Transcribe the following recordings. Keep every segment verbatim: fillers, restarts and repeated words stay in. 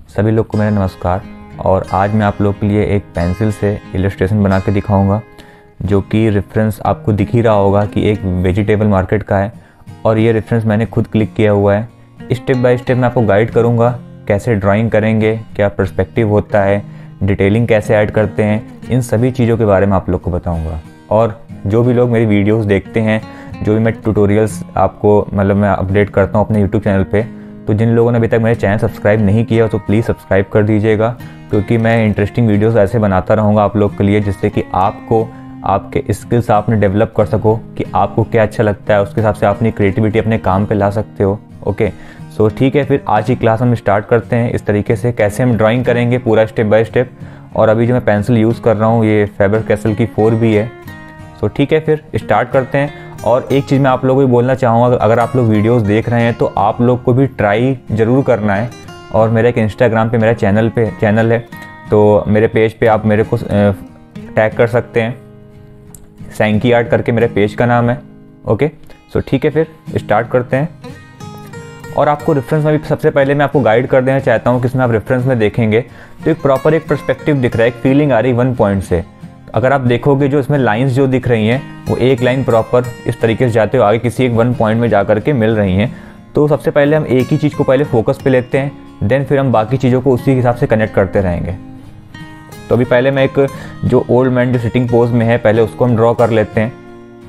सभी लोग को मेरा नमस्कार। और आज मैं आप लोग के लिए एक पेंसिल से इलस्ट्रेशन बना के दिखाऊंगा, जो कि रेफरेंस आपको दिख ही रहा होगा कि एक वेजिटेबल मार्केट का है और ये रेफरेंस मैंने खुद क्लिक किया हुआ है। स्टेप बाय स्टेप मैं आपको गाइड करूंगा कैसे ड्राइंग करेंगे, क्या पर्सपेक्टिव होता है, डिटेलिंग कैसे ऐड करते हैं, इन सभी चीज़ों के बारे में आप लोग को बताऊँगा। और जो भी लोग मेरी वीडियोज़ देखते हैं, जो भी मैं ट्यूटोरियल्स आपको मतलब मैं अपडेट करता हूँ अपने यूट्यूब चैनल पे, तो जिन लोगों ने अभी तक मेरे चैनल सब्सक्राइब नहीं किया तो प्लीज़ सब्सक्राइब कर दीजिएगा, क्योंकि मैं इंटरेस्टिंग वीडियोस ऐसे बनाता रहूँगा आप लोग के लिए, जिससे कि आपको आपके स्किल्स आपने डेवलप कर सको कि आपको क्या अच्छा लगता है, उसके हिसाब से अपनी क्रिएटिविटी अपने काम पे ला सकते हो। ओके सो ठीक है, फिर आज की क्लास हम स्टार्ट करते हैं इस तरीके से कैसे हम ड्राइंग करेंगे पूरा स्टेप बाय स्टेप। और अभी जो मैं पेंसिल यूज़ कर रहा हूँ ये फेबर कैसल की फोर बी है। सो ठीक है, फिर स्टार्ट करते हैं। और एक चीज़ मैं आप लोगों को भी बोलना चाहूँगा, अगर आप लोग वीडियोस देख रहे हैं तो आप लोग को भी ट्राई ज़रूर करना है। और मेरे एक इंस्टाग्राम पे मेरा चैनल पे चैनल है, तो मेरे पेज पे आप मेरे को टैग कर सकते हैं, सैंकी आर्ट करके मेरे पेज का नाम है। ओके सो ठीक है, फिर स्टार्ट करते हैं। और आपको रेफरेंस में भी सबसे पहले मैं आपको गाइड कर देना चाहता हूँ कि इसमें आप रेफरेंस में देखेंगे तो एक प्रॉपर एक पर्सपेक्टिव दिख रहा है, एक फीलिंग आ रही वन पॉइंट से। अगर आप देखोगे जो इसमें लाइंस जो दिख रही हैं वो एक लाइन प्रॉपर इस तरीके से जाते हो आगे किसी एक वन पॉइंट में जा कर के मिल रही हैं। तो सबसे पहले हम एक ही चीज़ को पहले फोकस पे लेते हैं, देन फिर हम बाकी चीज़ों को उसी हिसाब से कनेक्ट करते रहेंगे। तो अभी पहले मैं एक जो ओल्ड मैन जो सिटिंग पोज में है पहले उसको हम ड्रॉ कर लेते हैं।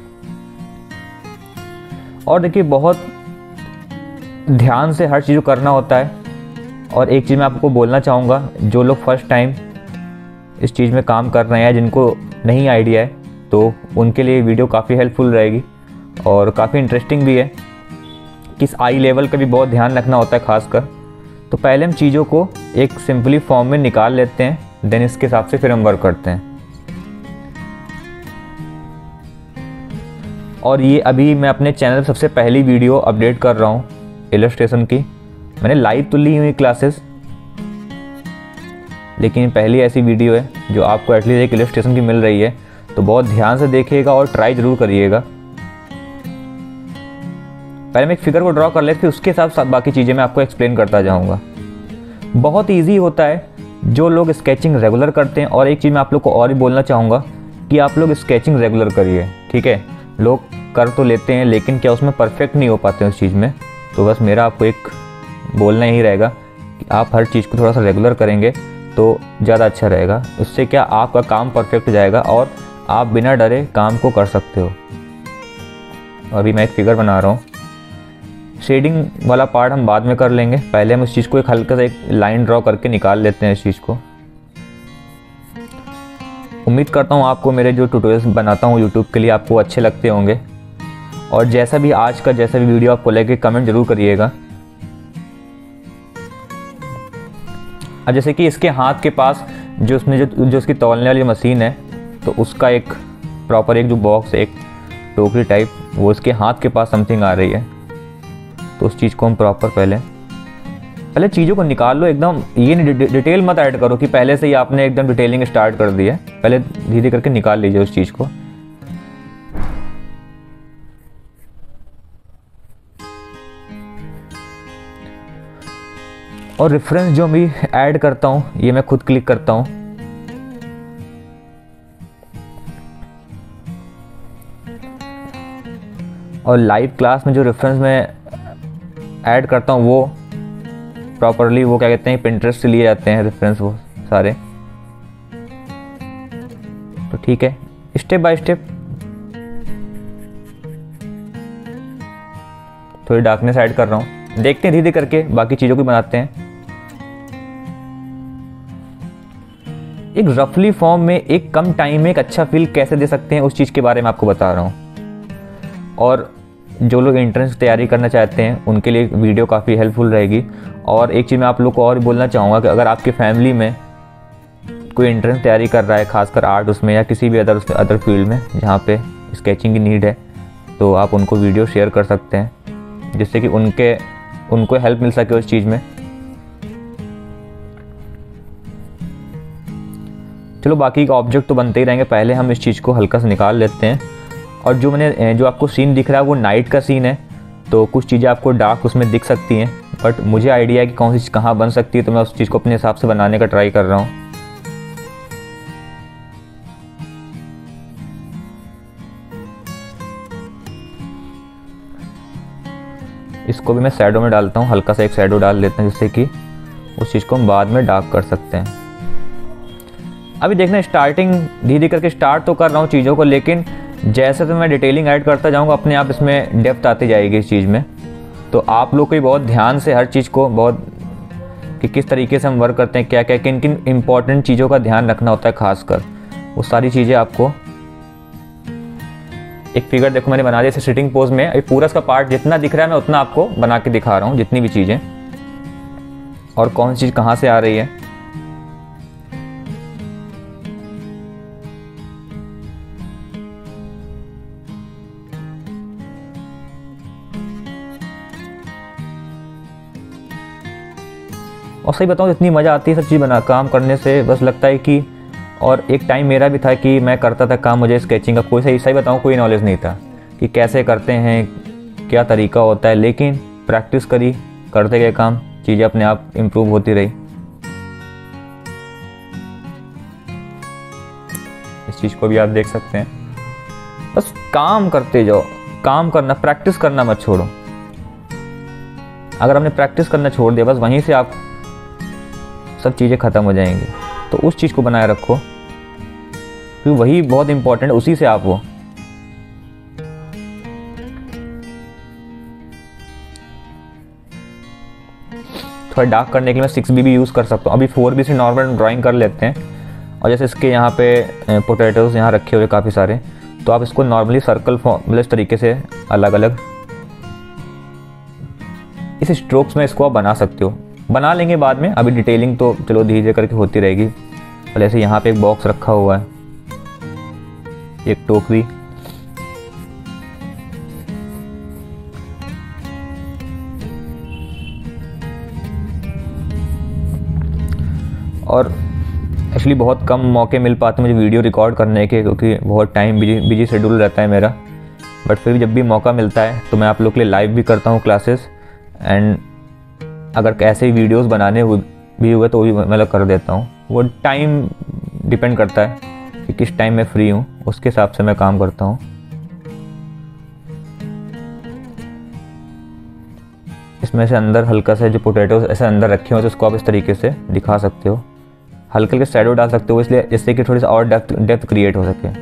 और देखिए बहुत ध्यान से हर चीज़ को करना होता है। और एक चीज़ मैं आपको बोलना चाहूँगा, जो लोग फर्स्ट टाइम इस चीज़ में काम कर रहे हैं, जिनको नहीं आइडिया है, तो उनके लिए वीडियो काफ़ी हेल्पफुल रहेगी और काफ़ी इंटरेस्टिंग भी है। किस आई लेवल का भी बहुत ध्यान रखना होता है खासकर। तो पहले हम चीज़ों को एक सिंपली फॉर्म में निकाल लेते हैं, देन इसके हिसाब से फिर हम वर्क करते हैं। और ये अभी मैं अपने चैनल पर सबसे पहली वीडियो अपडेट कर रहा हूँ इलस्ट्रेशन की। मैंने लाइव तो ली हुई क्लासेस, लेकिन पहली ऐसी वीडियो है जो आपको एटलीस्ट एक इलस्ट्रेशन की मिल रही है, तो बहुत ध्यान से देखिएगा और ट्राई ज़रूर करिएगा। पहले मैं एक फिगर को ड्रॉ कर ले, फिर उसके साथ साथ बाकी चीज़ें मैं आपको एक्सप्लेन करता जाऊंगा। बहुत इजी होता है जो लोग स्केचिंग रेगुलर करते हैं। और एक चीज़ मैं आप लोग को और भी बोलना चाहूँगा कि आप लोग स्केचिंग रेगुलर करिए, ठीक है। लोग कर तो लेते हैं लेकिन क्या उसमें परफेक्ट नहीं हो पाते उस चीज़ में। तो बस मेरा आपको एक बोलना ही रहेगा कि आप हर चीज़ को थोड़ा सा रेगुलर करेंगे तो ज़्यादा अच्छा रहेगा। उससे क्या आपका काम परफेक्ट जाएगा और आप बिना डरे काम को कर सकते हो। अभी मैं एक फिगर बना रहा हूँ। शेडिंग वाला पार्ट हम बाद में कर लेंगे, पहले हम इस चीज़ को एक हल्का सा एक लाइन ड्रॉ करके निकाल लेते हैं इस चीज़ को। उम्मीद करता हूँ आपको मेरे जो ट्यूटोरियल्स बनाता हूँ यूट्यूब के लिए आपको अच्छे लगते होंगे। और जैसा भी आज का जैसा भी वीडियो आपको लगे कमेंट जरूर करिएगा। अब जैसे कि इसके हाथ के पास जो उसमें जो जो उसकी तौलने वाली मशीन है, तो उसका एक प्रॉपर एक जो बॉक्स एक टोकरी टाइप वो इसके हाथ के पास समथिंग आ रही है। तो उस चीज़ को हम प्रॉपर पहले पहले चीज़ों को निकाल लो एकदम। ये नहीं डि, डिटेल मत ऐड करो कि पहले से ही आपने एकदम डिटेलिंग स्टार्ट कर दी है। पहले धीरे करके निकाल लीजिए उस चीज़ को। और रेफरेंस जो मैं ऐड करता हूँ ये मैं खुद क्लिक करता हूँ। और लाइव क्लास में जो रेफरेंस मैं ऐड करता हूँ वो प्रॉपरली वो क्या कहते हैं पिंटरेस्ट से लिए जाते हैं रेफरेंस वो सारे। तो ठीक है, स्टेप बाय स्टेप थोड़ी डार्कनेस ऐड कर रहा हूँ, देखते हैं धीरे करके बाकी चीज़ों को बनाते हैं। एक रफली फॉर्म में एक कम टाइम में एक अच्छा फील कैसे दे सकते हैं उस चीज़ के बारे में आपको बता रहा हूँ। और जो लोग एंट्रेंस तैयारी करना चाहते हैं उनके लिए वीडियो काफ़ी हेल्पफुल रहेगी। और एक चीज़ मैं आप लोग को और बोलना चाहूँगा कि अगर आपके फैमिली में कोई एंट्रेंस तैयारी कर रहा है, खासकर आर्ट उसमें या किसी भी अदर उसमें अदर फील्ड में जहाँ पे स्केचिंग की नीड है, तो आप उनको वीडियो शेयर कर सकते हैं, जिससे कि उनके उनको हेल्प मिल सके उस चीज़ में। चलो बाकी का ऑब्जेक्ट तो बनते ही रहेंगे, पहले हम इस चीज़ को हल्का सा निकाल लेते हैं। और जो मैंने जो आपको सीन दिख रहा है वो नाइट का सीन है, तो कुछ चीज़ें आपको डार्क उसमें दिख सकती हैं, बट मुझे आइडिया है कि कौन सी चीज़ कहाँ बन सकती है, तो मैं उस चीज़ को अपने हिसाब से बनाने का ट्राई कर रहा हूँ। इसको भी मैं शैडो में डालता हूँ, हल्का सा एक शैडो डाल देते हैं जिससे कि उस चीज़ को हम बाद में डार्क कर सकते हैं। अभी देखना, स्टार्टिंग धीरे करके स्टार्ट तो कर रहा हूँ चीज़ों को, लेकिन जैसे तो मैं डिटेलिंग ऐड करता जाऊँगा अपने आप इसमें डेप्थ आती जाएगी इस चीज़ में। तो आप लोग को भी बहुत ध्यान से हर चीज़ को, बहुत कि किस तरीके से हम वर्क करते हैं, क्या क्या किन किन इंपॉर्टेंट चीज़ों का ध्यान रखना होता है खासकर, वो सारी चीज़ें आपको। एक फिगर देखो मैंने बना दिया इसे सिटिंग पोज में। अभी पूरा इसका पार्ट जितना दिख रहा है मैं उतना आपको बना के दिखा रहा हूँ, जितनी भी चीज़ें और कौन सी चीज़ कहाँ से आ रही है। और सही बताऊँ इतनी मज़ा आती है सब चीज़ बना काम करने से, बस लगता है कि, और एक टाइम मेरा भी था कि मैं करता था काम, मुझे स्केचिंग का कोई सही सही बताऊँ कोई नॉलेज नहीं था कि कैसे करते हैं, क्या तरीका होता है, लेकिन प्रैक्टिस करी, करते गए काम, चीज़ें अपने आप इम्प्रूव होती रही। इस चीज़ को भी आप देख सकते हैं। बस काम करते जाओ, काम करना, प्रैक्टिस करना मत छोड़ो। अगर हमने प्रैक्टिस करना छोड़ दिया बस वहीं से आप सब चीज़ें ख़त्म हो जाएंगी। तो उस चीज़ को बनाए रखो क्योंकि वही बहुत इंपॉर्टेंट है, उसी से आप वो थोड़ा डार्क करने के लिए मैं सिक्स बी भी यूज़ कर सकता हूँ। अभी फोर बी से नॉर्मल ड्राइंग कर लेते हैं। और जैसे इसके यहाँ पे पोटैटोज़ यहाँ रखे हुए काफ़ी सारे, तो आप इसको नॉर्मली सर्कल फॉर्म मतलब इस तरीके से अलग अलग इस स्ट्रोक्स में इसको आप बना सकते हो। बना लेंगे बाद में, अभी डिटेलिंग तो चलो धीरे धीरे करके होती रहेगी। और जैसे यहाँ पे एक बॉक्स रखा हुआ है, एक टोकरी, और एक्चुअली बहुत कम मौके मिल पाते मुझे वीडियो रिकॉर्ड करने के, क्योंकि बहुत टाइम बिजी बिजी शेड्यूल रहता है मेरा। बट फिर भी जब भी मौका मिलता है तो मैं आप लोग के लिए लाइव भी करता हूँ क्लासेस, एंड अगर ऐसे ही वीडियोस बनाने भी हुए तो भी मतलब कर देता हूँ। वो टाइम डिपेंड करता है कि किस टाइम मैं फ्री हूँ, उसके हिसाब से मैं काम करता हूँ। इसमें से अंदर हल्का सा जो पोटैटोज ऐसे अंदर रखे हुए तो उसको आप इस तरीके से दिखा सकते हो, हल्के हल्के शैडो डाल सकते हो, इसलिए जिससे कि थोड़ी सा और डेप्थ डेप्थ क्रिएट हो सके।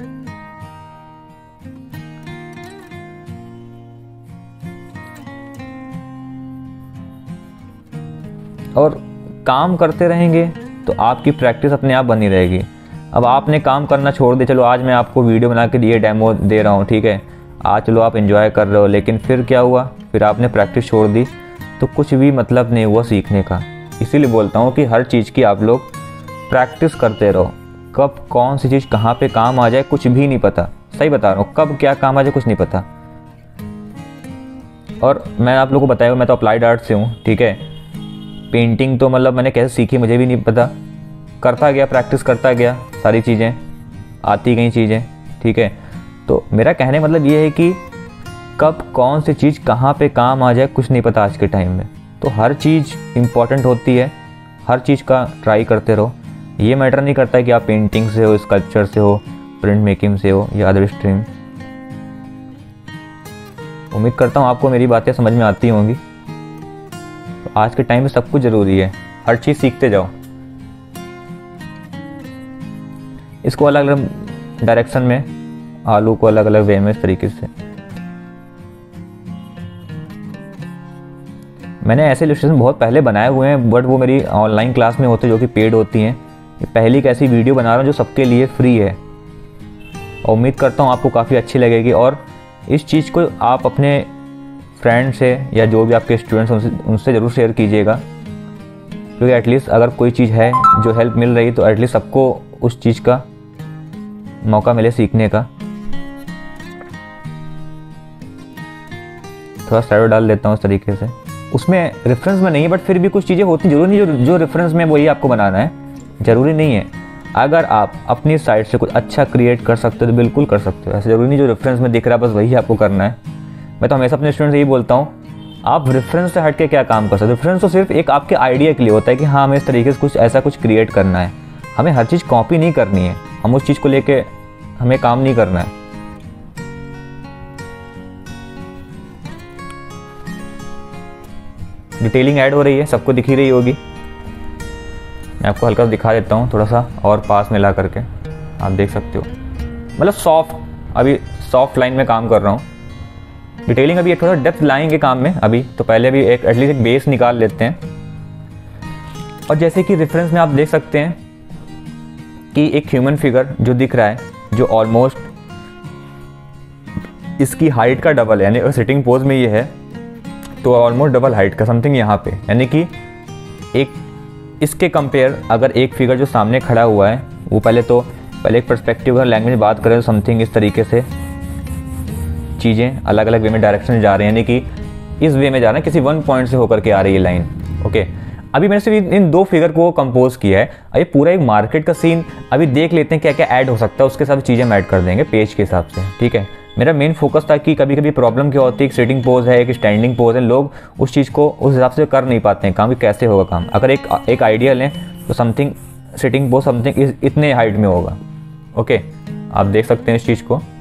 और काम करते रहेंगे तो आपकी प्रैक्टिस अपने आप बनी रहेगी। अब आपने काम करना छोड़ दे, चलो आज मैं आपको वीडियो बना के दिए डेमो दे रहा हूँ, ठीक है, आज चलो आप एंजॉय कर रहे हो, लेकिन फिर क्या हुआ, फिर आपने प्रैक्टिस छोड़ दी तो कुछ भी मतलब नहीं हुआ सीखने का। इसीलिए बोलता हूँ कि हर चीज़ की आप लोग प्रैक्टिस करते रहो। कब कौन सी चीज़ कहाँ पे काम आ जाए कुछ भी नहीं पता, सही बता रहा हूँ, कब क्या काम आ जाए कुछ नहीं पता। और मैं आप लोगों को बताया, मैं तो अप्लाइड आर्ट से हूँ, ठीक है, पेंटिंग तो मतलब मैंने कैसे सीखी मुझे भी नहीं पता, करता गया, प्रैक्टिस करता गया, सारी चीज़ें आती गई चीज़ें, ठीक है। तो मेरा कहने मतलब ये है कि कब कौन सी चीज़ कहाँ पे काम आ जाए कुछ नहीं पता आज के टाइम में। तो हर चीज़ इम्पॉर्टेंट होती है, हर चीज़ का ट्राई करते रहो। ये मैटर नहीं करता है कि आप पेंटिंग से हो, स्कल्पचर से हो, प्रिंट मेकिंग से हो या अदर स्ट्रीम। उम्मीद करता हूँ आपको मेरी बातें समझ में आती होंगी। तो आज के टाइम में सब कुछ ज़रूरी है, हर चीज़ सीखते जाओ। इसको अलग अलग डायरेक्शन में, आलू को अलग अलग वे में इस तरीके से। मैंने ऐसे इलस्ट्रेशन बहुत पहले बनाए हुए हैं, बट वो मेरी ऑनलाइन क्लास में होते जो कि पेड होती हैं। ये पहली एक ऐसी वीडियो बना रहा हूँ जो सबके लिए फ्री है, और उम्मीद करता हूँ आपको काफ़ी अच्छी लगेगी। और इस चीज़ को आप अपने फ्रेंड से या जो भी आपके स्टूडेंट्स उनसे उनसे ज़रूर शेयर कीजिएगा, क्योंकि एटलीस्ट अगर कोई चीज़ है जो हेल्प मिल रही तो एटलीस्ट सबको उस चीज़ का मौका मिले सीखने का। थोड़ा शैडो डाल देता हूँ इस तरीके से, उसमें रेफरेंस में नहीं है बट फिर भी कुछ चीज़ें होती जरूरी नहीं जो जो रेफरेंस में वही आपको बनाना है, ज़रूरी नहीं है। अगर आप अपनी साइड से कुछ अच्छा क्रिएट कर सकते हो तो बिल्कुल कर सकते हो, ऐसे ज़रूरी नहीं जो रेफरेंस में दिख रहा है बस वही आपको करना है। मैं तो हमेशा अपने स्टूडेंट से यही बोलता हूँ आप रेफरेंस से हट के क्या काम कर सकते हो? रेफरेंस तो सिर्फ एक आपके आइडिया के लिए होता है कि हाँ हमें इस तरीके से कुछ ऐसा कुछ क्रिएट करना है। हमें हर चीज़ कॉपी नहीं करनी है, हम उस चीज़ को लेके हमें काम नहीं करना है। डिटेलिंग ऐड हो रही है, सबको दिख ही रही होगी। मैं आपको हल्का सा दिखा देता हूँ थोड़ा सा और पास मिला करके, आप देख सकते हो। मतलब सॉफ्ट, अभी सॉफ्ट लाइन में काम कर रहा हूँ। डिटेलिंग अभी थोड़ा डेप्थ लाएंगे काम में अभी, तो पहले अभी एक एटलीस्ट एक बेस निकाल लेते हैं। और जैसे कि रेफरेंस में आप देख सकते हैं कि एक ह्यूमन फिगर जो दिख रहा है, जो ऑलमोस्ट इसकी हाइट का डबल है, यानी अगर सिटिंग पोज में ये है तो ऑलमोस्ट डबल हाइट का समथिंग यहाँ पे, यानी कि एक इसके कंपेयर अगर एक फिगर जो सामने खड़ा हुआ है वो पहले तो पहले एक पर्सपेक्टिव अगर लैंग्वेज बात करें तो समथिंग इस तरीके से चीज़ें अलग अलग वे में डायरेक्शन जा रही हैं, यानी कि इस वे में जा रहे हैं, किसी वन पॉइंट से होकर के आ रही है लाइन। ओके, अभी मैंने सिर्फ इन दो फिगर को कंपोज किया है। अभी पूरा एक मार्केट का सीन अभी देख लेते हैं क्या क्या ऐड हो सकता है, उसके साथ चीज़ें हम ऐड कर देंगे पेज के हिसाब से। ठीक है, मेरा मेन फोकस था कि कभी कभी प्रॉब्लम क्या होती है, एक सिटिंग पोज है, एक स्टैंडिंग पोज है, लोग उस चीज़ को उस हिसाब से कर नहीं पाते हैं काम, कि कैसे होगा काम। अगर एक एक आइडिया लें तो समथिंग सिटिंग पोज समथिंग इतने हाइट में होगा। ओके, आप देख सकते हैं इस चीज़ को।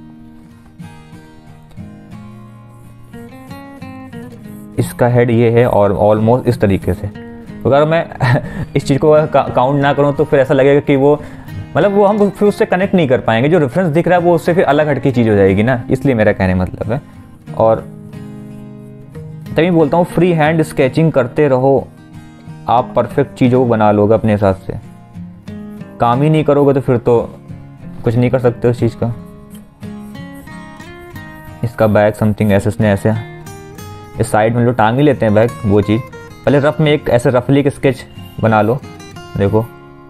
इसका हेड ये है और ऑलमोस्ट इस तरीके से। अगर मैं इस चीज़ को काउंट ना करूँ तो फिर ऐसा लगेगा कि वो मतलब वो हम फिर उससे कनेक्ट नहीं कर पाएंगे। जो रेफरेंस दिख रहा है वो उससे फिर अलग हटकी चीज़ हो जाएगी ना, इसलिए मेरा कहने मतलब है। और तभी बोलता हूँ फ्री हैंड स्केचिंग करते रहो, आप परफेक्ट चीज़ों को बना लोगे अपने हिसाब से। काम ही नहीं करोगे तो फिर तो कुछ नहीं कर सकते उस चीज़ का। इसका बैग समथिंग ऐसे इसने ऐसे इस साइड में जो टांग ही लेते हैं बैग, वो चीज़ पहले रफ में एक ऐसे रफली एक स्केच बना लो। देखो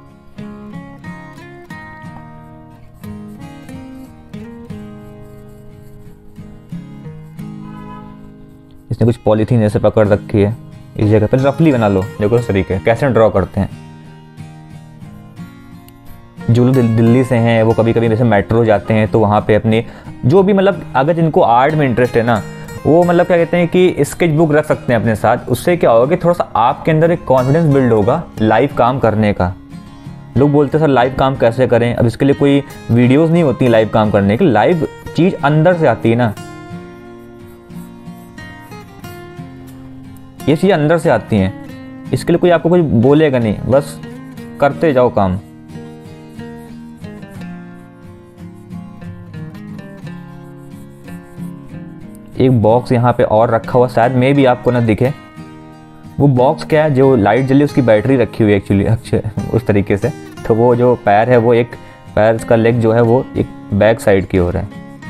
इसने कुछ पॉलीथीन ऐसे पकड़ रखी है इस जगह, पहले रफली बना लो। देखो इस तरीके कैसे ड्रॉ करते हैं। जो लोग दिल्ली से हैं वो कभी कभी जैसे मेट्रो जाते हैं तो वहाँ पे अपनी जो भी मतलब अगर जिनको आर्ट में इंटरेस्ट है ना, वो मतलब क्या कहते हैं कि स्केच बुक रख सकते हैं अपने साथ। उससे क्या होगा कि थोड़ा सा आपके अंदर एक कॉन्फिडेंस बिल्ड होगा लाइव काम करने का। लोग बोलते हैं सर लाइव काम कैसे करें, अब इसके लिए कोई वीडियोस नहीं होती लाइव काम करने की। लाइव चीज़ अंदर से आती है ना, ये चीज़ अंदर से आती हैं। इसके लिए कोई आपको कुछ बोलेगा नहीं, बस करते जाओ काम। एक बॉक्स यहाँ पे और रखा हुआ, शायद मे भी आपको ना दिखे। वो बॉक्स क्या है, जो लाइट जली उसकी बैटरी रखी हुई है एक्चुअली उस तरीके से। तो वो जो पैर है वो एक पैर का लेग जो है वो एक बैक साइड की ओर है,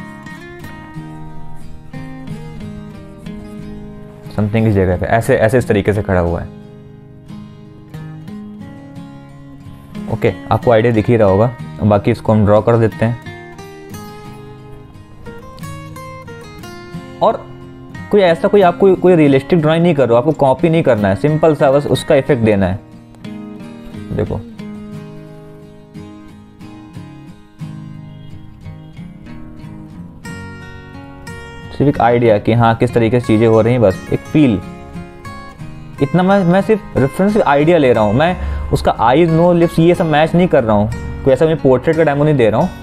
समथिंग इस जगह पे ऐसे ऐसे इस तरीके से खड़ा हुआ है। ओके, आपको आइडिया दिख ही रहा होगा। बाकी इसको हम ड्रॉ कर देते हैं। और कोई ऐसा कोई आपको कोई रियलिस्टिक ड्राइंग नहीं कर रहा, आपको कॉपी नहीं करना है, सिंपल सा बस उसका इफेक्ट देना है। देखो सिर्फ एक आइडिया कि हाँ किस तरीके से चीजें हो रही हैं, बस एक फील इतना। मैं मैं सिर्फ रेफरेंस आइडिया ले रहा हूँ, मैं उसका आईज नो लिप्स ये सब मैच नहीं कर रहा हूँ। कोई ऐसा मैं पोर्ट्रेट का डेमो नहीं दे रहा हूँ।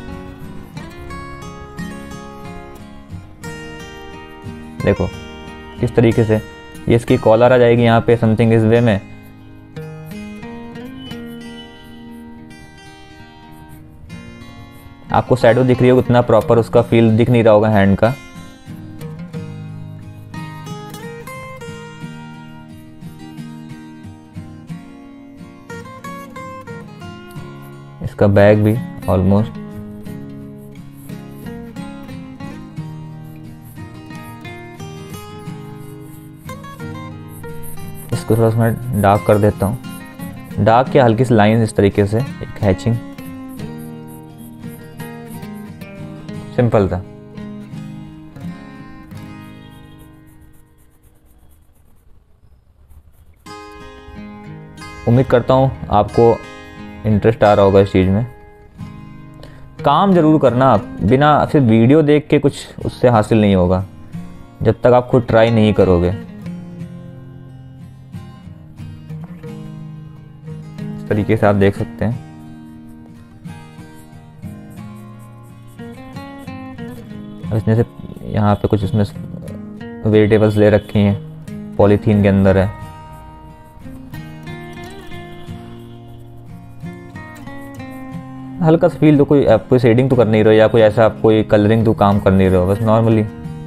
देखो किस तरीके से ये इसकी कॉलर आ जाएगी यहाँ पे समथिंग इस वे में। आपको शैडो दिख रही होगी, उतना प्रॉपर उसका फील दिख नहीं रहा होगा हैंड का। इसका बैग भी ऑलमोस्ट इसको थोड़ा सा मैं डार्क कर देता हूँ। डार्क या हल्की सी लाइन इस तरीके से, एक हैचिंग सिंपल था। उम्मीद करता हूँ आपको इंटरेस्ट आ रहा होगा इस चीज़ में। काम जरूर करना आप, बिना सिर्फ वीडियो देख के कुछ उससे हासिल नहीं होगा जब तक आप खुद ट्राई नहीं करोगे। तरीके से आप देख सकते हैं। अब इसमें से यहाँ पे कुछ इसमें वेजिटेबल्स ले रखी हैं, पॉलीथीन के अंदर है। हल्का सा फील तो कोई आप कोई शेडिंग तो कर नहीं रहे हो या कोई ऐसा आप कोई कलरिंग तो काम कर नहीं रहे हो, बस नॉर्मली।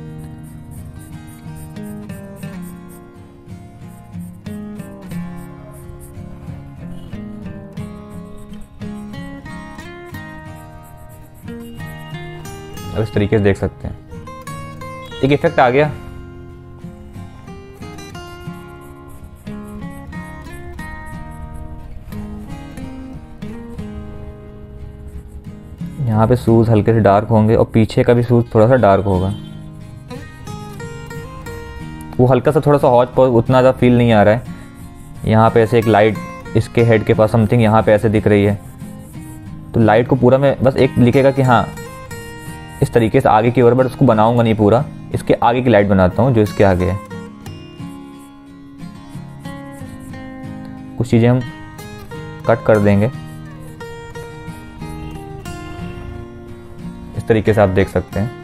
अब इस तरीके से देख सकते हैं एक इफेक्ट आ गया। यहाँ पे शूज़ हल्के से डार्क होंगे और पीछे का भी शूज़ थोड़ा सा डार्क होगा। वो हल्का सा थोड़ा सा हॉट पॉट, उतना ज़्यादा फील नहीं आ रहा है। यहाँ पे ऐसे एक लाइट इसके हेड के पास समथिंग यहाँ पे ऐसे दिख रही है, तो लाइट को पूरा मैं बस एक लिखेगा कि हाँ इस तरीके से आगे की ओर, बट उसको बनाऊंगा नहीं पूरा, इसके आगे की लाइट बनाता हूँ जो इसके आगे है। कुछ चीज़ें हम कट कर देंगे इस तरीके से, आप देख सकते हैं।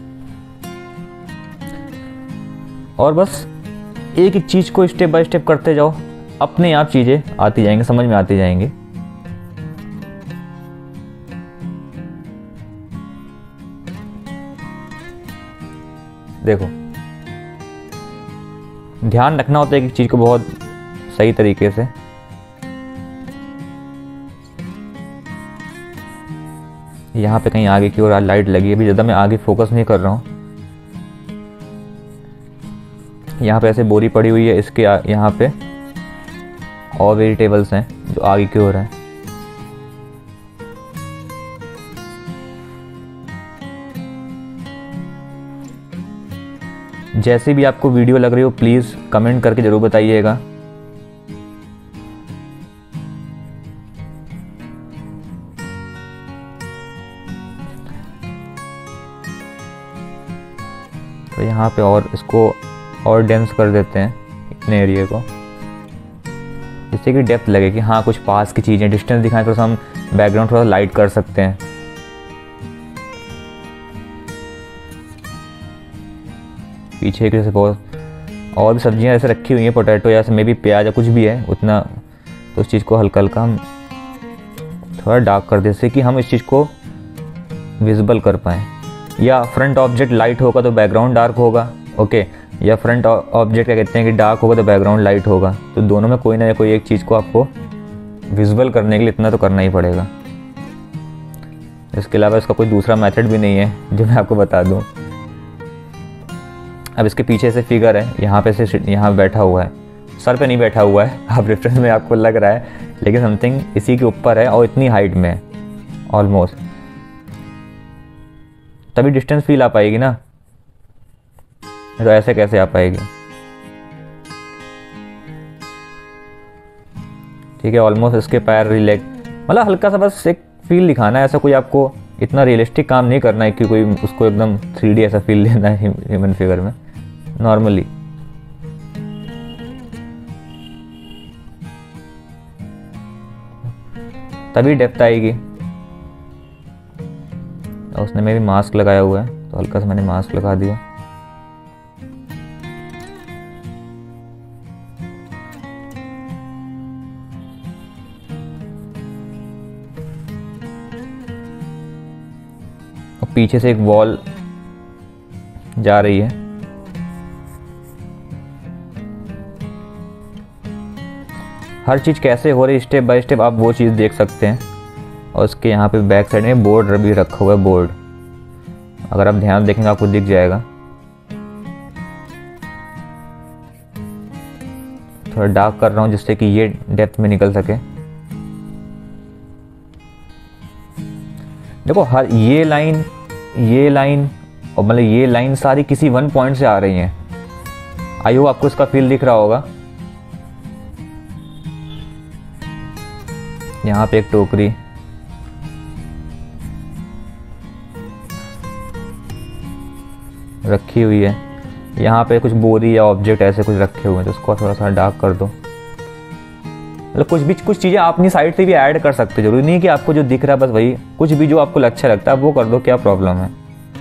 और बस एक एक चीज़ को स्टेप बाय स्टेप करते जाओ, अपने आप चीज़ें आती जाएंगी, समझ में आती जाएंगी। देखो ध्यान रखना होता है एक चीज़ को बहुत सही तरीके से। यहाँ पे कहीं आगे की ओर लाइट लगी है, अभी ज़्यादा मैं आगे फोकस नहीं कर रहा हूँ। यहाँ पे ऐसे बोरी पड़ी हुई है, इसके यहाँ पे और वेजिटेबल्स हैं जो आगे की ओर है। जैसे भी आपको वीडियो लग रही हो प्लीज़ कमेंट करके ज़रूर बताइएगा। तो यहाँ पे और इसको और डेंस कर देते हैं इतने एरिया को, जिससे कि डेप्थ लगे कि हाँ कुछ पास की चीज़ें, डिस्टेंस दिखाएं, तो हम बैकग्राउंड थोड़ा लाइट कर सकते हैं। पीछे की जैसे बहुत और भी सब्जियां ऐसे रखी हुई हैं, पोटैटो या ऐसे मे भी प्याज या कुछ भी है उतना, तो उस चीज़ को हल्का हल्का हम थोड़ा डार्क कर दे, जिससे कि हम इस चीज़ को विजिबल कर पाएँ। या फ्रंट ऑब्जेक्ट लाइट होगा तो बैकग्राउंड डार्क होगा, ओके, या फ्रंट ऑब्जेक्ट क्या कहते हैं कि डार्क होगा तो बैकग्राउंड लाइट होगा। तो दोनों में कोई ना कोई एक चीज़ को आपको विजुअल करने के लिए इतना तो करना ही पड़ेगा। इसके अलावा इसका कोई दूसरा मेथड भी नहीं है जो मैं आपको बता दूं। अब इसके पीछे से फिगर है, यहाँ पे से यहाँ बैठा हुआ है, सर पे नहीं बैठा हुआ है, आप रेफरेंस में आपको लग रहा है, लेकिन समथिंग इसी के ऊपर है और इतनी हाइट में है ऑलमोस्ट, तभी डिस्टेंस फील आ पाएगी ना, तो ऐसे कैसे आ पाएगी। ठीक है, ऑलमोस्ट इसके पैर रिलैक्स, मतलब हल्का सा बस एक फील दिखाना है। ऐसा कोई आपको इतना रियलिस्टिक काम नहीं करना है कि कोई उसको एकदम थ्री डी ऐसा फील लेना है ह्यूमन फिगर में, नॉर्मली। तभी डेप्थ आएगी। और उसने मेरी मास्क लगाया हुआ है तो हल्का सा मैंने मास्क लगा दिया। पीछे से एक वॉल जा रही है, हर चीज़ कैसे हो रही स्टेप बाय स्टेप आप वो चीज़ देख सकते हैं। और उसके यहाँ पे बैक साइड में बोर्ड भी रखा हुआ है, बोर्ड अगर आप ध्यान देखेंगे आपको दिख जाएगा। थोड़ा डार्क कर रहा हूँ जिससे कि ये डेप्थ में निकल सके। देखो हर ये लाइन ये लाइन और मतलब ये लाइन सारी किसी वन पॉइंट से आ रही हैं। आई होप आपको इसका फील दिख रहा होगा। यहाँ पे एक टोकरी, रखी हुई है, यहाँ पे कुछ बोरी या ऑब्जेक्ट ऐसे कुछ रखे हुए हैं, तो उसको थोड़ा सा डार्क कर दो। मतलब कुछ भी कुछ चीज़ें आप अपनी साइड से भी ऐड कर सकते हो, जरूरी नहीं है कि आपको जो दिख रहा है बस वही, कुछ भी जो आपको अच्छा लगता है वो कर दो, क्या प्रॉब्लम है।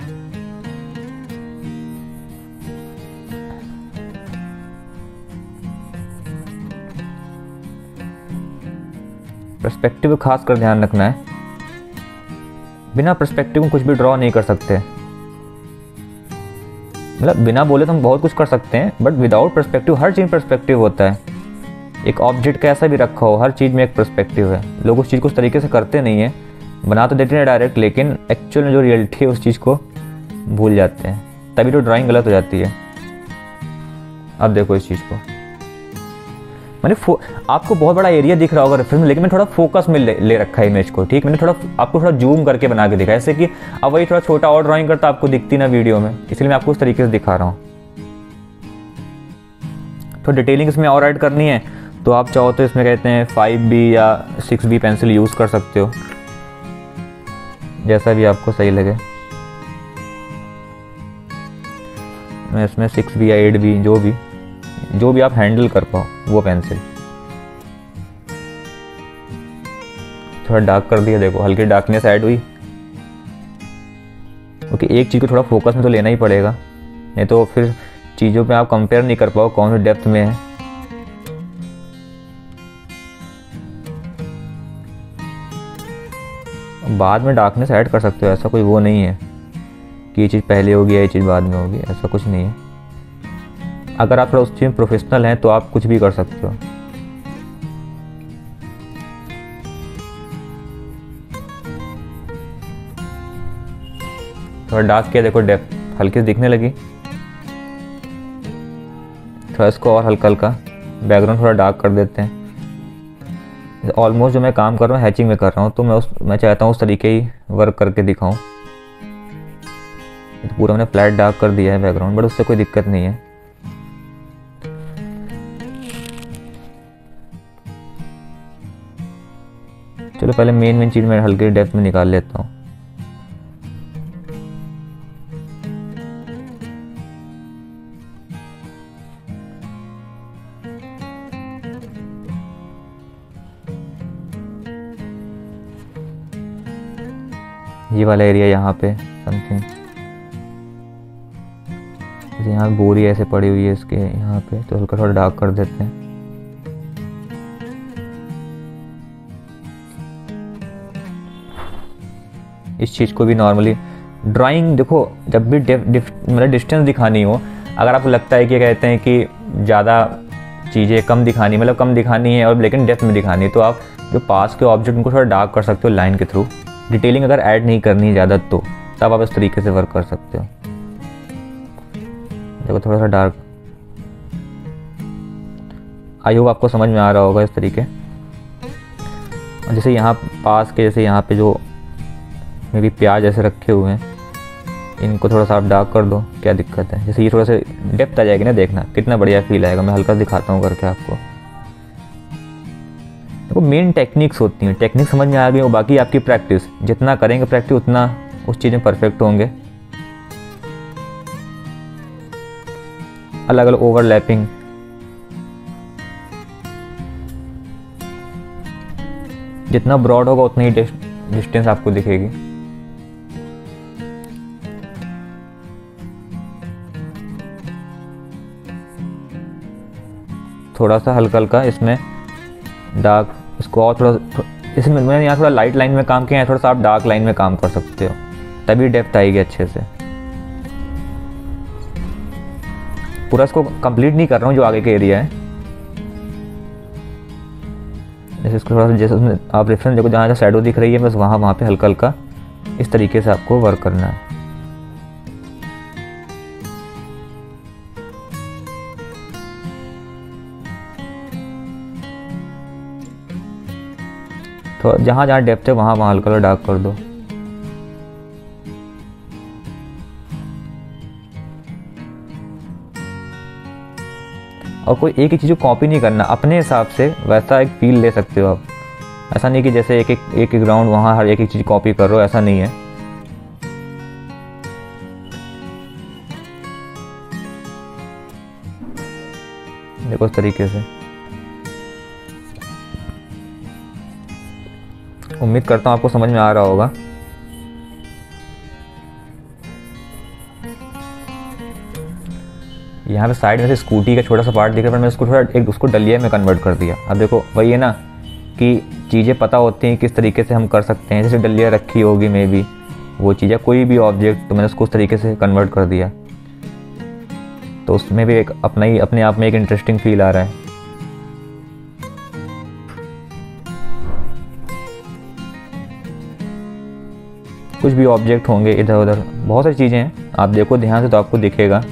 पर्सपेक्टिव खास कर ध्यान रखना है, बिना पर्सपेक्टिव में कुछ भी ड्रॉ नहीं कर सकते। मतलब बिना बोले तो हम बहुत कुछ कर सकते हैं, बट विदाउट पर्सपेक्टिव, हर चीज़ पर्सपेक्टिव होता है। एक ऑब्जेक्ट कैसा भी रखा हो, हर चीज़ में एक पर्सपेक्टिव है। लोग उस चीज़ को उस तरीके से करते नहीं है, बना तो देते हैं डायरेक्ट, लेकिन एक्चुअल में जो रियलिटी है उस चीज़ को भूल जाते हैं, तभी तो ड्राइंग गलत हो जाती है। अब देखो इस चीज़ को, मैंने आपको बहुत बड़ा एरिया दिख रहा होगा रेफरेंस में, लेकिन मैंने थोड़ा फोकस में ले, ले रखा है इमेज को, ठीक। मैंने थोड़ा आपको थोड़ा जूम करके बना के दिखा, ऐसे कि अब वही थोड़ा छोटा और ड्राइंग करता आपको दिखती ना वीडियो में, इसलिए मैं आपको उस तरीके से दिखा रहा हूँ। तो डिटेलिंग इसमें और ऐड करनी है तो आप चाहो तो इसमें कहते हैं फाइव बी या सिक्स बी पेंसिल यूज़ कर सकते हो, जैसा भी आपको सही लगे। मैं इसमें सिक्स बी या एट बी, जो भी जो भी आप हैंडल कर पाओ वो पेंसिल। थोड़ा डार्क कर दिया, देखो हल्की डार्कनेस ऐड हुई, क्योंकि एक चीज़ को थोड़ा फोकस में तो लेना ही पड़ेगा, नहीं तो फिर चीज़ों पे आप कंपेयर नहीं कर पाओ कौन सी डेप्थ में है। बाद में डार्कनेस ऐड कर सकते हो, ऐसा कोई वो नहीं है कि ये चीज़ पहले होगी या ये चीज़ बाद में होगी, ऐसा कुछ नहीं है। अगर आप थोड़ा उस चीज़ में प्रोफेशनल हैं तो आप कुछ भी कर सकते हो। थोड़ा डार्क किया, देखो डेप्थ हल्की दिखने लगी। थोड़ा इसको और हल्का हल्का बैकग्राउंड थोड़ा डार्क कर देते हैं। ऑलमोस्ट जो मैं काम कर रहा हूँ हैचिंग में कर रहा हूँ, तो मैं उस मैं चाहता हूँ उस तरीके ही वर्क करके दिखाऊँ। तो पूरा मैंने फ्लैट डार्क कर दिया है बैकग्राउंड, बट उससे कोई दिक्कत नहीं है। चलो पहले मेन मेन चीज़ मैं हल्के डेप्थ में निकाल लेता हूँ। ये वाला एरिया यहाँ पे समथिंग, जैसे यहाँ बोरी ऐसे पड़ी हुई है इसके यहाँ पे, तो हल्का थोड़ा डार्क कर देते हैं। इस चीज़ को भी नॉर्मली ड्राइंग देखो, जब भी मतलब डिस्टेंस दिखानी हो, अगर आपको लगता है कि कहते हैं कि ज़्यादा चीज़ें कम दिखानी, मतलब कम दिखानी है और लेकिन डेप्थ में दिखानी है, तो आप जो पास के ऑब्जेक्ट उनको थोड़ा डार्क कर सकते हो लाइन के थ्रू। डिटेलिंग अगर ऐड नहीं करनी है ज़्यादा तो तब आप इस तरीके से वर्क कर सकते हो। देखो थोड़ा सा डार्क, आई होप आपको समझ में आ रहा होगा इस तरीके। जैसे यहाँ पास के, जैसे यहाँ पे जो मे भी प्याज ऐसे रखे हुए हैं, इनको थोड़ा सा आप डार्क कर दो, क्या दिक्कत है। जैसे ये थोड़ा सा डेप्थ आ जाएगी ना, देखना कितना बढ़िया फील आएगा। मैं हल्का दिखाता हूँ करके आपको। देखो मेन टेक्निक्स होती हैं, टेक्निक समझ में आ गई, वो बाकी आपकी प्रैक्टिस, जितना करेंगे प्रैक्टिस उतना उस चीज़ में परफेक्ट होंगे। अलग अलग ओवरलैपिंग, जितना ब्रॉड होगा उतनी ही डिस्टेंस आपको दिखेगी। थोड़ा सा हल्का हल्का इसमें डार्क, इसको और थोड़ा, इसमें मैंने यहाँ थोड़ा लाइट लाइन में काम किया है, थोड़ा सा आप डार्क लाइन में काम कर सकते हो, तभी डेप्थ आएगी अच्छे से। पूरा इसको कंप्लीट नहीं कर रहा हूँ जो आगे का एरिया है। जैसे इसको थोड़ा सा, जैसे उसमें आप रेफरेंस देखो जहाँ जहाँ शैडो दिख रही है, बस वहाँ वहाँ पे हल्का हल्का इस तरीके से आपको वर्क करना है। तो जहाँ जहाँ डेप्थ है वहाँ वहाँ हल्का डार्क कर दो। और कोई एक ही चीज़ को कॉपी नहीं करना, अपने हिसाब से वैसा एक फील ले सकते हो आप। ऐसा नहीं कि जैसे एक एक एक एक राउंड वहाँ हर एक एक चीज़ कॉपी कर रहे हो, ऐसा नहीं है। देखो इस तरीके से उम्मीद करता हूँ आपको समझ में आ रहा होगा। यहाँ पे साइड में से स्कूटी का छोटा सा पार्ट दिख रहा है, पर मैं उसको थोड़ा एक उसको डलिया में कन्वर्ट कर दिया। अब देखो वही है ना कि चीज़ें पता होती हैं किस तरीके से हम कर सकते हैं। जैसे डलिया रखी होगी मे बी वो चीज़, या कोई भी ऑब्जेक्ट, तो मैंने उसको उस तरीके से कन्वर्ट कर दिया। तो उसमें भी एक अपना ही अपने आप में एक इंटरेस्टिंग फील आ रहा है। कुछ भी ऑब्जेक्ट होंगे इधर उधर, बहुत सारी चीज़ें हैं, आप देखो ध्यान से तो आपको दिखेगा।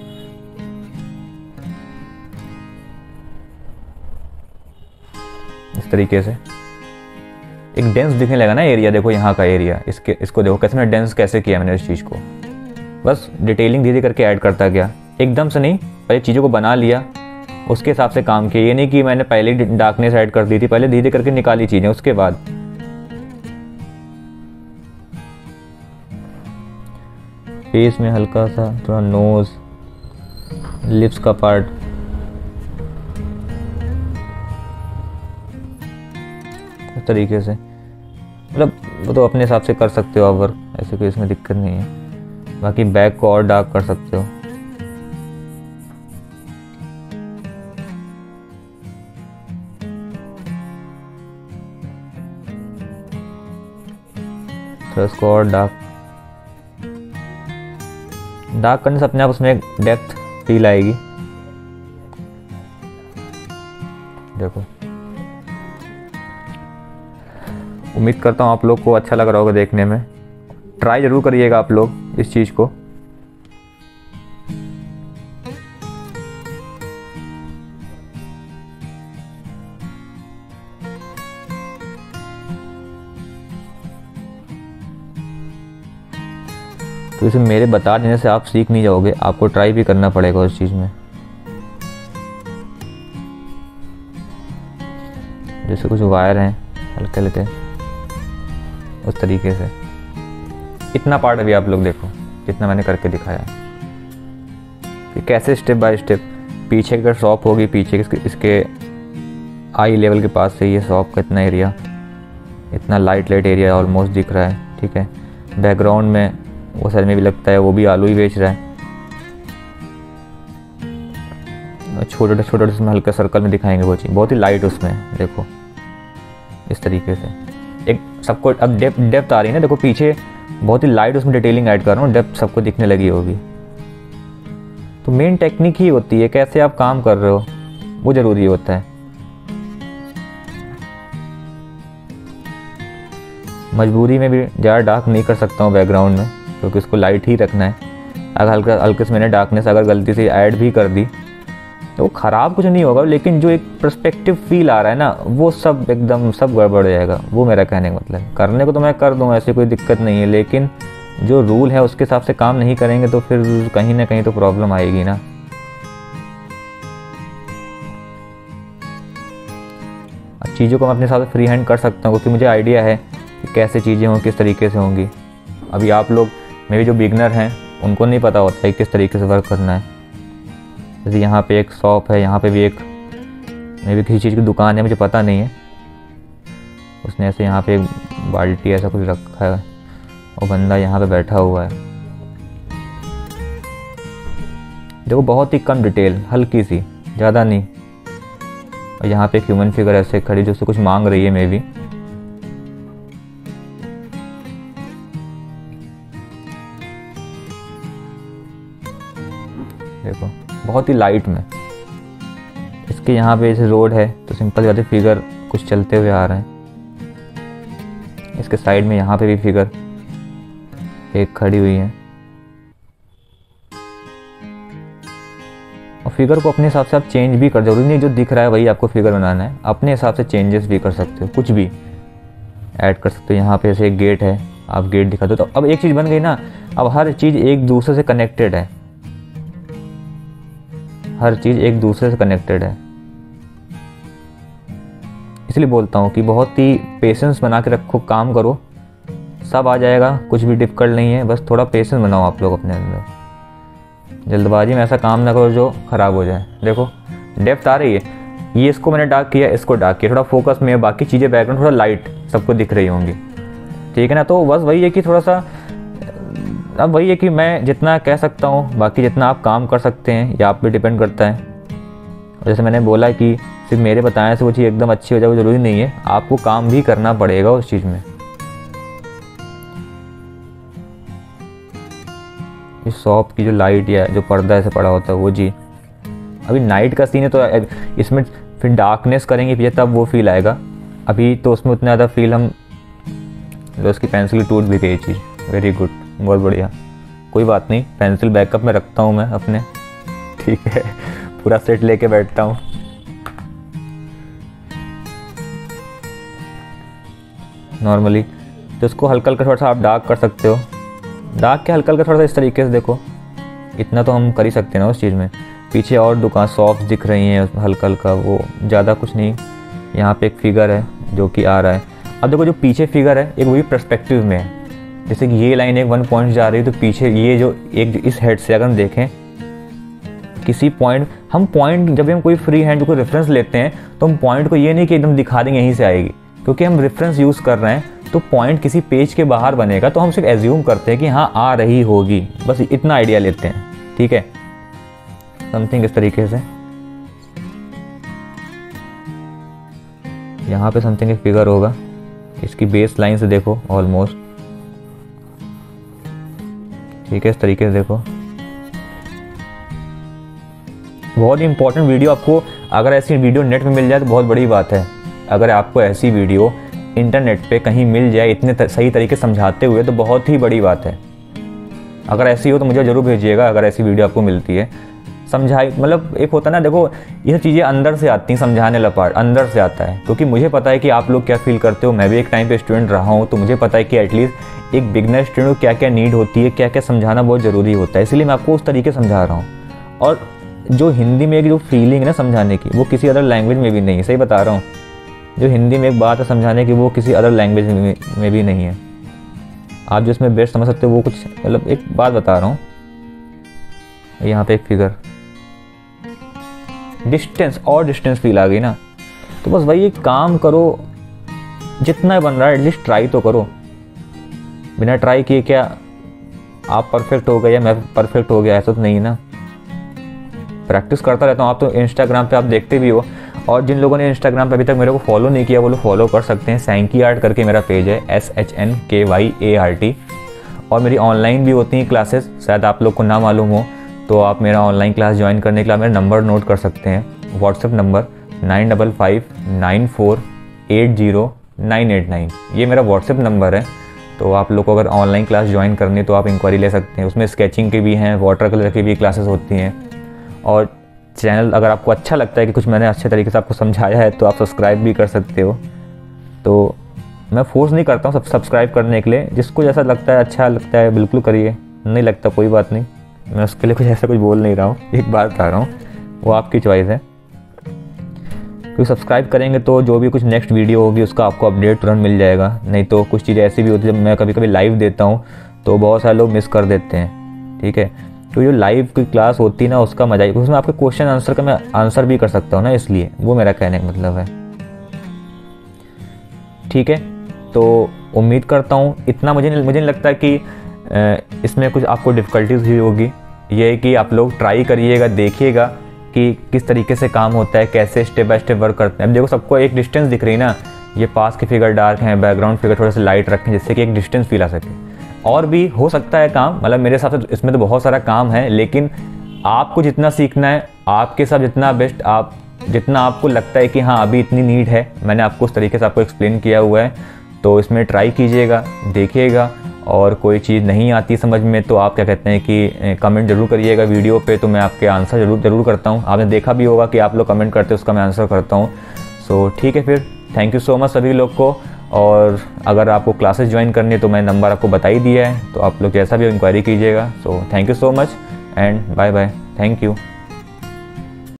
इस तरीके से एक डेंस दिखने लगा ना एरिया। देखो यहाँ का एरिया, इसके इसको देखो कैसे मैंने डेंस कैसे किया मैंने इस चीज़ को। बस डिटेलिंग धीरे करके ऐड करता गया, एकदम से नहीं, पहले चीज़ों को बना लिया, उसके हिसाब से काम किया। ये नहीं कि मैंने पहले डार्कनेस ऐड कर दी थी, पहले धीरे करके निकाली चीज़ें, उसके बाद फेस में हल्का सा थोड़ा नोज, लिप्स का पार्ट, इस तरीके से, मतलब वो तो अपने हिसाब से कर सकते हो आप वर्क, ऐसे कोई इसमें दिक्कत नहीं है। बाकी बैक को और डार्क कर सकते हो। तो इसको और डार्क डार्क करने से अपने आप उसमें एक डेप्थ फील आएगी। देखो उम्मीद करता हूँ आप लोग को अच्छा लग रहा होगा देखने में। ट्राई ज़रूर करिएगा आप लोग इस चीज़ को। तो इसे मेरे बता देने से आप सीख नहीं जाओगे, आपको ट्राई भी करना पड़ेगा उस चीज़ में। जैसे कुछ वायर हैं हल्के हल्के, उस तरीके से। इतना पार्ट अभी आप लोग देखो जितना मैंने करके दिखाया है कि कैसे स्टेप बाय स्टेप। पीछे अगर शॉप होगी, पीछे इसके, इसके आई लेवल के पास से ये शॉप का इतना एरिया, इतना लाइट लाइट एरिया ऑलमोस्ट दिख रहा है, ठीक है। बैकग्राउंड में वो सर में भी लगता है वो भी आलू ही बेच रहा है। छोटे छोटे छोटे उसमें हल्का सर्कल में दिखाएंगे वो चीज़, बहुत ही लाइट उसमें देखो इस तरीके से। एक सबको अब डेप्थ डेप्थ आ रही है ना, देखो पीछे बहुत ही लाइट उसमें डिटेलिंग ऐड कर रहा हूँ, डेप्थ सबको दिखने लगी होगी। तो मेन टेक्निक ही होती है कैसे आप काम कर रहे हो, वो ज़रूरी होता है। मजबूरी में भी ज़्यादा डार्क नहीं कर सकता हूँ बैकग्राउंड में, क्योंकि उसको लाइट ही रखना है। अगर हल्का हल्के से मैंने डार्कनेस अगर गलती से ऐड भी कर दी तो वो ख़राब कुछ नहीं होगा, लेकिन जो एक पर्सपेक्टिव फील आ रहा है ना वो सब एकदम सब गड़बड़ हो जाएगा। वो मेरा कहने का मतलब है। करने को तो मैं कर दूँ, ऐसी कोई दिक्कत नहीं है, लेकिन जो रूल है उसके हिसाब से काम नहीं करेंगे तो फिर कहीं ना कहीं तो प्रॉब्लम आएगी ना। अब चीज़ों को मैं अपने हिसाब से फ्री हैंड कर सकता हूँ, क्योंकि मुझे आइडिया है कि कैसे चीज़ें हों, किस तरीके से होंगी। अभी आप लोग मेरे जो बिगनर हैं उनको नहीं पता होता है किस तरीके से वर्क करना है। जैसे यहाँ पे एक शॉप है, यहाँ पे भी एक मे भी किसी चीज़ की दुकान है, मुझे पता नहीं है। उसने ऐसे यहाँ पे एक बाल्टी ऐसा कुछ रखा है और बंदा यहाँ पे बैठा हुआ है। देखो बहुत ही कम डिटेल, हल्की सी, ज़्यादा नहीं। और यहाँ पे एक ह्यूमन फिगर ऐसे खड़ी जो उससे कुछ मांग रही है मे बी। देखो बहुत ही लाइट में। इसके यहाँ पे जैसे रोड है तो सिंपल जाते फिगर कुछ चलते हुए आ रहे हैं। इसके साइड में यहाँ पे भी फिगर एक खड़ी हुई है। और फिगर को अपने हिसाब से आप चेंज भी कर, जरूरी नहीं जो दिख रहा है वही आपको फिगर बनाना है, अपने हिसाब से चेंजेस भी कर सकते हो, कुछ भी ऐड कर सकते हो। यहाँ पे जैसे एक गेट है, आप गेट दिखा दो तो अब एक चीज़ बन गई ना। अब हर चीज़ एक दूसरे से कनेक्टेड है, हर चीज़ एक दूसरे से कनेक्टेड है। इसलिए बोलता हूँ कि बहुत ही पेशेंस बना के रखो, काम करो, सब आ जाएगा, कुछ भी डिफिकल्ट नहीं है। बस थोड़ा पेशेंस बनाओ आप लोग अपने अंदर। जल्दबाजी में ऐसा काम ना करो जो ख़राब हो जाए। देखो डेप्थ आ रही है, ये इसको मैंने डार्क किया, इसको डार्क किया, थोड़ा फोकस में, बाकी चीज़ें बैकग्राउंड थोड़ा लाइट सबको दिख रही होंगी, ठीक है ना। तो बस वही है कि थोड़ा सा, अब वही है कि मैं जितना कह सकता हूँ, बाकी जितना आप काम कर सकते हैं ये आप पे डिपेंड करता है। और जैसे मैंने बोला कि सिर्फ मेरे बताने से वो चीज़ एकदम अच्छी हो जाए वो ज़रूरी नहीं है, आपको काम भी करना पड़ेगा उस चीज़ में। इस शॉप की जो लाइट या जो पर्दा ऐसे पड़ा होता है वो जी, अभी नाइट का सीन है तो इसमें फिर डार्कनेस करेंगे फिर तब वो फील आएगा। अभी तो उसमें उतना ज़्यादा फील हम, तो उसकी पेंसिल टूट भी गई चीज़, वेरी गुड, बहुत बढ़िया, कोई बात नहीं, पेंसिल बैकअप में रखता हूँ मैं अपने, ठीक है, पूरा सेट लेके बैठता हूँ। नॉर्मली तो इसको हल्का हल्का थोड़ा सा आप डार्क कर सकते हो, डार्क के हल्का हल्का थोड़ा सा इस तरीके से, देखो इतना तो हम कर ही सकते हैं ना उस चीज़ में। पीछे और दुकान सॉफ्ट दिख रही हैं हल्का हल्का, वो ज़्यादा कुछ नहीं। यहाँ पे एक फिगर है जो कि आ रहा है। अब देखो जो पीछे फिगर है एक वही पर्सपेक्टिव में है, जैसे कि ये लाइन एक वन पॉइंट जा रही है तो पीछे ये जो एक इस हेड से अगर हम देखें किसी पॉइंट, हम पॉइंट जब भी हम कोई फ्री हैंड को रेफरेंस लेते हैं तो हम पॉइंट को ये नहीं कि एकदम दिखा देंगे यहीं से आएगी, क्योंकि हम रेफरेंस यूज़ कर रहे हैं तो पॉइंट किसी पेज के बाहर बनेगा तो हम सिर्फ एज्यूम करते हैं कि हाँ आ रही होगी, बस इतना आइडिया लेते हैं, ठीक है। समथिंग इस तरीके से यहाँ पे समथिंग एक फिगर होगा, इसकी बेस लाइन से देखो ऑलमोस्ट, ठीक है, इस तरीके से देखो। बहुत ही इंपॉर्टेंट वीडियो, आपको अगर ऐसी वीडियो नेट में मिल जाए तो बहुत बड़ी बात है। अगर आपको ऐसी वीडियो इंटरनेट पे कहीं मिल जाए इतने त, सही तरीके समझाते हुए तो बहुत ही बड़ी बात है। अगर ऐसी हो तो मुझे ज़रूर भेजिएगा, अगर ऐसी वीडियो आपको मिलती है। समझाई मतलब एक होता है ना, देखो ये चीज़ें अंदर से आती हैं, समझाने वाला पार्ट अंदर से आता है, क्योंकि मुझे पता है कि आप लोग क्या फील करते हो। मैं भी एक टाइम पे स्टूडेंट रहा हूँ, तो मुझे पता है कि एटलीस्ट एक बिगनर स्टूडेंट को क्या क्या नीड होती है, क्या क्या समझाना बहुत ज़रूरी होता है, इसलिए मैं आपको उस तरीके समझा रहा हूँ। और जो हिंदी में एक जो फीलिंग है ना समझाने की, वो किसी अदर लैंग्वेज में भी नहीं है, सही बता रहा हूँ। जो हिंदी में एक बात है समझाने की, वो किसी अदर लैंग्वेज में, में भी नहीं है। आप जो इसमें बेस्ट समझ सकते हो वो कुछ, मतलब एक बात बता रहा हूँ। यहाँ पे एक फिगर, डिस्टेंस और डिस्टेंस फील आ गई ना, तो बस वही काम करो, जितना बन रहा है एटलीस्ट ट्राई तो करो। बिना ट्राई किए क्या आप परफेक्ट हो गए या मैं परफेक्ट हो गया, ऐसा तो नहीं ना। प्रैक्टिस करता रहता हूँ। आप तो इंस्टाग्राम पे आप देखते भी हो, और जिन लोगों ने इंस्टाग्राम पे अभी तक मेरे को फॉलो नहीं किया वो लोग फॉलो कर सकते हैं। सैंकी आर्ट करके मेरा पेज है, S H N K Y A R T. और मेरी ऑनलाइन भी होती हैं क्लासेस, शायद आप लोग को ना मालूम हो, तो आप मेरा ऑनलाइन क्लास ज्वाइन करने के लिए मेरा नंबर नोट कर सकते हैं। WhatsApp number nine double five nine four eight zero nine eight nine, ये मेरा व्हाट्सएप नंबर है। तो आप लोग को अगर ऑनलाइन क्लास ज्वाइन करनी है तो आप इंक्वायरी ले सकते हैं। उसमें स्केचिंग के भी हैं, वाटर कलर की भी क्लासेस होती हैं। और चैनल अगर आपको अच्छा लगता है कि कुछ मैंने अच्छे तरीके से आपको समझाया है तो आप सब्सक्राइब भी कर सकते हो। तो मैं फोर्स नहीं करता हूँ सब सब्सक्राइब करने के लिए, जिसको जैसा लगता है अच्छा लगता है बिल्कुल करिए, नहीं लगता कोई बात नहीं, मैं उसके लिए कुछ ऐसा कुछ बोल नहीं रहा हूँ। एक बात बता रहा हूँ, वो आपकी चॉइस है। क्योंकि सब्सक्राइब करेंगे तो जो भी कुछ नेक्स्ट वीडियो होगी उसका आपको अपडेट तुरंत मिल जाएगा। नहीं तो कुछ चीज़ें ऐसी भी होती है, जब मैं कभी कभी लाइव देता हूँ तो बहुत सारे लोग मिस कर देते हैं, ठीक है। तो जो लाइव की क्लास होती है ना उसका मजा ही, उसमें आपके क्वेश्चन आंसर का मैं आंसर भी कर सकता हूँ ना, इसलिए वो मेरा कहने का मतलब है, ठीक है। तो उम्मीद करता हूँ इतना, मुझे मुझे नहीं लगता कि इसमें कुछ आपको डिफ़िकल्टीज हुई होगी। ये है कि आप लोग ट्राई करिएगा, देखिएगा कि किस तरीके से काम होता है, कैसे स्टेप बाय स्टेप वर्क करते हैं। अब देखो सबको एक डिस्टेंस दिख रही है ना, ये पास के फिगर डार्क हैं, बैकग्राउंड फिगर थोड़े से लाइट रखें जिससे कि एक डिस्टेंस फील आ सके। और भी हो सकता है काम, मतलब मेरे हिसाब से इसमें तो बहुत सारा काम है, लेकिन आपको जितना सीखना है, आपके साथ जितना बेस्ट, आप जितना आपको लगता है कि हाँ अभी इतनी नीड है, मैंने आपको उस तरीके से आपको एक्सप्लेन किया हुआ है। तो इसमें ट्राई कीजिएगा, देखिएगा। और कोई चीज़ नहीं आती समझ में तो आप क्या कहते हैं कि कमेंट जरूर करिएगा वीडियो पे, तो मैं आपके आंसर जरूर जरूर करता हूँ। आपने देखा भी होगा कि आप लोग कमेंट करते हैं, उसका मैं आंसर करता हूँ। सो ठीक है, फिर थैंक यू सो मच सभी लोग को। और अगर आपको क्लासेस ज्वाइन करनी है तो मैं नंबर आपको बता ही दिया है, तो आप लोग जैसा भी इंक्वायरी कीजिएगा। So thank you so much and bye bye, thank you.